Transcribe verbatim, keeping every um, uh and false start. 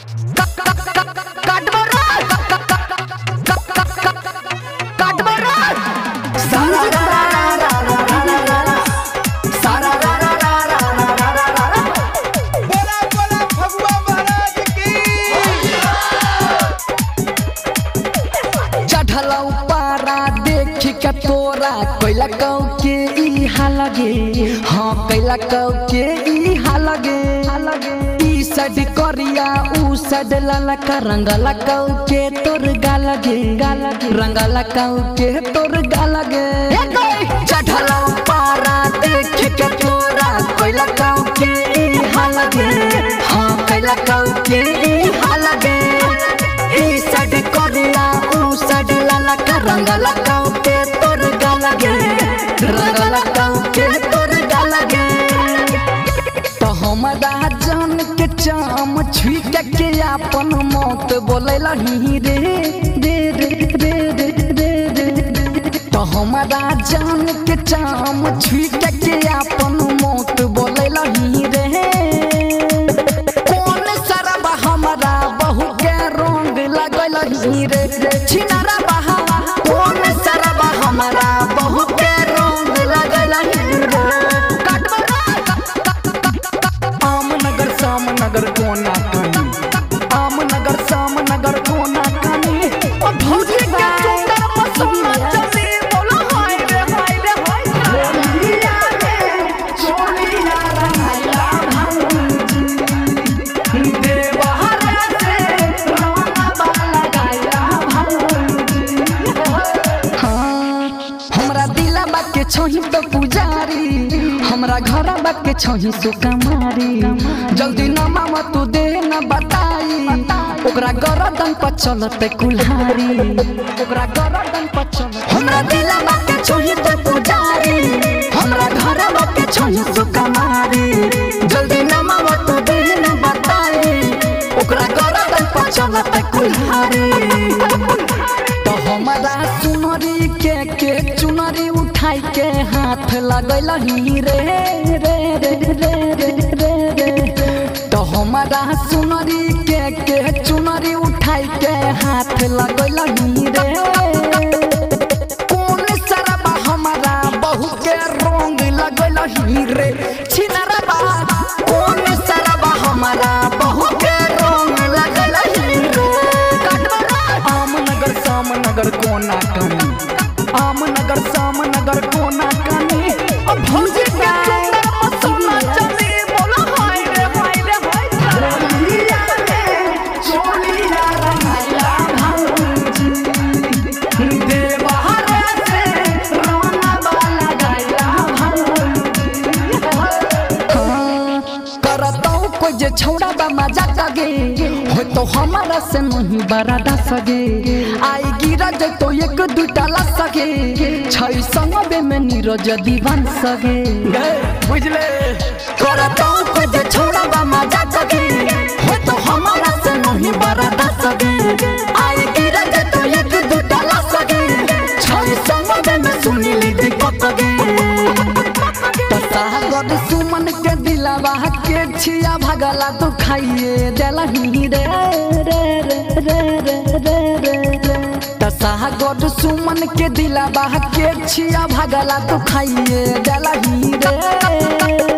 तोरा कैला कौ के ई हालगे हाँ कैला कौ के ई हालगे ई सड करिया ऊ सड लाला का रंगला कौ के तोर गालगे रंगला कौ के तोर गालगे चढ़ला पारा देख के तोरा कैला कौ के ई हालगे हाँ कैला कौ के ई हालगे ई सड करिया ऊ सड लाला का रंगला कौ के तोर गालगे रंगला कौ के तोर गालगे तो हमरा जान के चाम छुई के अपन मौत बोलेला ही रे रे रे रे रे रे तो हमरा जान के चाम छुई के अपन मौत बोलेला ही रे कौन सरबा हमरा बहु के रंग लगल ही रे छिनारा बहा कौन सरबा हमरा बहु के रंग लगल ही रे आमनगर सामनगर कोना कानी आमनगर सामनगर कोना कानी ओ भौजी के सुंदर मसमा चली बोलो हाय रे हाय रे हाय चोलिया रे चोलिया रंगला भौजी देवहर से रंगा बाला गाया भौजी हां हमरा दिलबा के छोही तो पुजारी हमरा घर बाके छही सुकमारी जल्दी न मामा तू दे न बताई ओकरा गरदन पर चलते कुल्हारी ओकरा गरदन पर चल हमरा दिला बाके छही तो पुजारी हमरा घर बाके छही सुकमारी जल्दी न मामा तू दे न बताई ओकरा गरदन पर चलते कुल्हारी तो हमरा सुनरी के के चुनरी उठाई के हाथ लगल ही रे रे रे रे रे रे तो हमरा सुनरी के के चुनरी उठाई के हाथ लगल ही रे कौन सरबा हमरा बहु के रंग लगल ही रे छिनरबा कौन सरबा हमरा बहु के रंग लगल ही रे आमनगर सामनगर कोना कानी आमनगर सामनगर कोना कानी ओ भौजी के सुंदर मसमा चली बोलो हाय रे हाय रे हाय चोलिया रे चोलिया रंगला भौजी देवहर से रंगा बाला गाया भौजी हां करतौ कोई जे छौड़ा बा मजा कगे हो तो हमारा से नहीं बरादा सगे आई गिरा जे तो एक दुटा ला सगे छई संगबे में नीरज दीवान सगे बुझले करतौ को जे छोड़ा बा मजा सगे हो तो हमारा से नहीं बरादा सगे आई गिरा जे तो एक दुटा ला सगे छई संगबे में सुनी ली दिक्कत सगे सागर सुमन के दिलावा के छिया भगला तू खाइए देला ही रे रे रे रे रे रे सागर सुमन के दिलावा के छिया भगला तू खाइए देला ही रे